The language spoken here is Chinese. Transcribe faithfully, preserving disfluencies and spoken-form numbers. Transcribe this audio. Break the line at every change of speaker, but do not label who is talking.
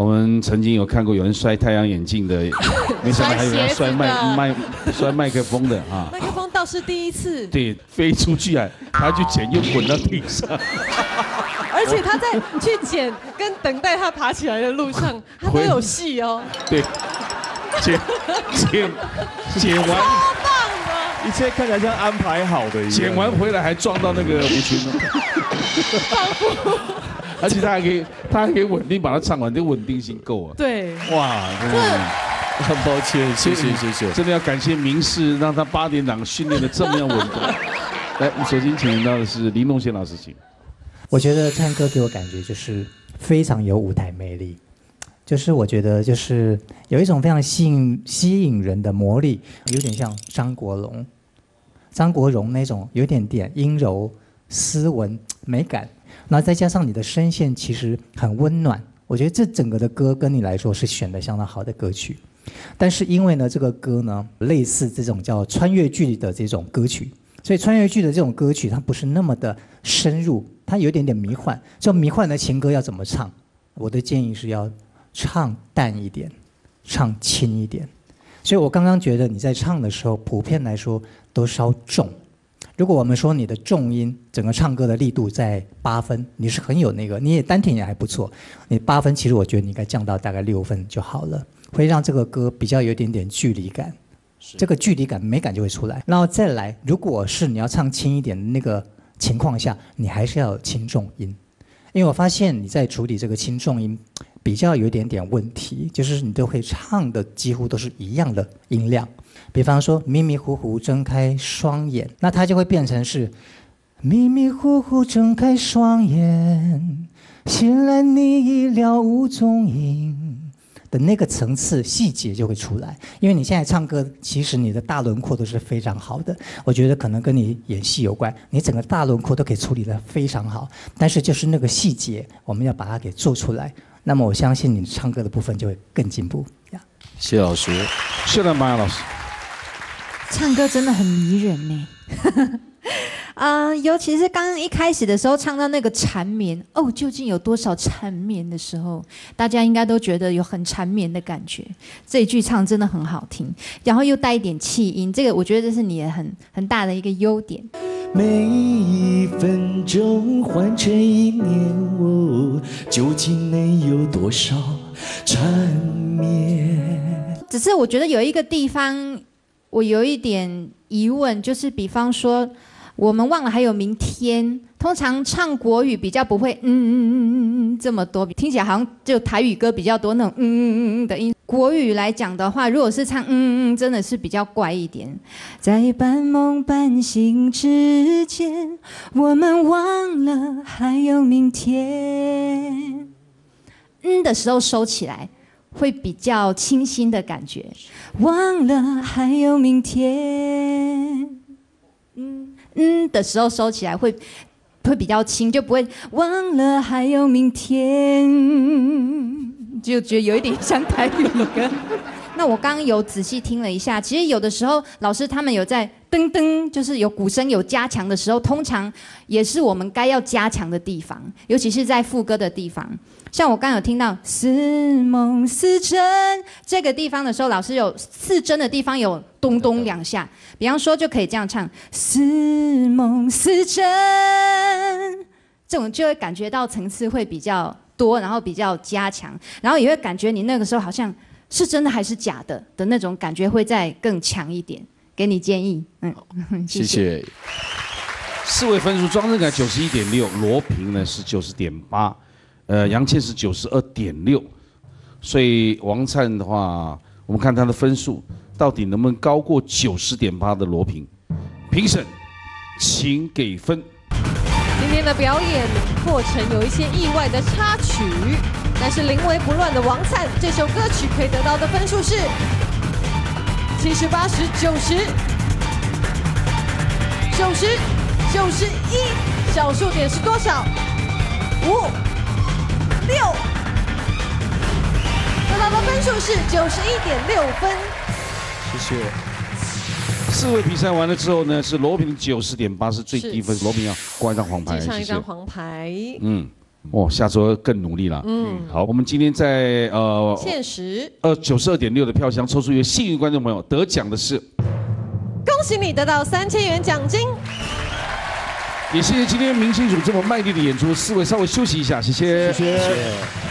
我们曾经有看过有人摔太阳眼镜的，没想到还有人摔麦麦摔麦克风的啊！
麦克风倒是第一次。
对，飞出去啊，他去捡又滚到地上。
而且他在去捡跟等待他爬起来的路上，他都有戏哦。
对，捡捡捡完，
超棒的，
一切看起来像安排好的一样。
捡完回来还撞到那个吴群了。而且他还可以，他还可以稳定把它唱完，这稳定性够啊。
对，
哇，真的
很抱歉，谢谢谢谢，
真的要感谢明世，让他八点档训练的这么样稳定。来，我们首先请到的是林隆贤老师，请。
我觉得唱歌给我感觉就是非常有舞台魅力，就是我觉得就是有一种非常吸引吸引人的魔力，有点像张国荣，张国荣那种有点点阴柔、斯文、美感。然后再加上你的声线其实很温暖，我觉得这整个的歌跟你来说是选的相当好的歌曲。但是因为呢，这个歌呢类似这种叫穿越剧的这种歌曲，所以穿越剧的这种歌曲它不是那么的深入，它有点点迷幻。这种迷幻的情歌要怎么唱？我的建议是要唱淡一点，唱轻一点。所以我刚刚觉得你在唱的时候，普遍来说都稍重。如果我们说你的重音，整个唱歌的力度在八分，你是很有那个，你也丹田也还不错，你八分其实我觉得你应该降到大概六分就好了，会让这个歌比较有一点点距离感，这个距离感美感就会出来。然后再来，如果是你要唱轻一点的那个情况下，你还是要有轻重音，因为我发现你在处理这个轻重音比较有一点点问题，就是你都会唱的几乎都是一样的音量。比方说迷迷糊糊睁开双眼，那它就会变成是迷迷糊糊睁开双眼，醒来你已了无踪影的那个层次细节就会出来。因为你现在唱歌，其实你的大轮廓都是非常好的，我觉得可能跟你演戏有关，你整个大轮廓都可以处理得非常好，但是就是那个细节我们要把它给做出来，那么我相信你唱歌的部分就会更进步。
谢老师，
谢了，马雅老师。
唱歌真的很迷人呢，啊、呃，尤其是刚刚一开始的时候唱到那个缠绵哦，究竟有多少缠绵的时候，大家应该都觉得有很缠绵的感觉。这一句唱真的很好听，然后又带一点气音，这个我觉得这是你的很很大的一个优点。
每一分钟换成一年，哦，究竟能有多少缠绵？
只是我觉得有一个地方我有一点疑问，就是比方说我们忘了还有明天，通常唱国语比较不会嗯嗯嗯嗯嗯这么多，听起来好像就台语歌比较多那种嗯嗯嗯嗯的音。国语来讲的话，如果是唱嗯嗯嗯，真的是比较怪一点。在半梦半醒之间，我们忘了还有明天。嗯的时候收起来，会比较清新的感觉。忘了还有明天。嗯嗯的时候收起来会会比较轻，就不会忘了还有明天，就觉得有一点像台语歌。那我刚刚有仔细听了一下，其实有的时候老师他们有在噔噔，就是有鼓声有加强的时候，通常也是我们该要加强的地方，尤其是在副歌的地方。像我刚刚有听到似梦似真这个地方的时候，老师有似真的地方有咚咚两下，比方说就可以这样唱似梦似真，这种就会感觉到层次会比较多，然后比较加强，然后也会感觉你那个时候好像是真的还是假的的那种感觉会再更强一点。给你建议，嗯，
谢谢。
四位分数，庄正凯九十一点六，罗平呢是九十点八，呃，杨倩是九十二点六，所以王灿的话，我们看他的分数到底能不能高过九十点八的罗平？评审，请给分。
今天的表演过程有一些意外的插曲，但是临危不乱的王灿这首歌曲可以得到的分数是七十、八十、九十、九十、九十一，小数点是多少？五、六，得到的分数是九十一点六分。
谢谢。四位比赛完了之后呢，是罗平九十点八是最低分，罗平要挂一张黄牌，
记上一张黄牌。
嗯， 哦，下周更努力了。
嗯，
好，我们今天在呃
限时
呃九十二点六的票箱抽出一个幸运观众朋友，得奖的是，
恭喜你得到三千元奖金。
也谢谢今天明星组这么卖力的演出，四位稍微休息一下，谢谢。
谢谢。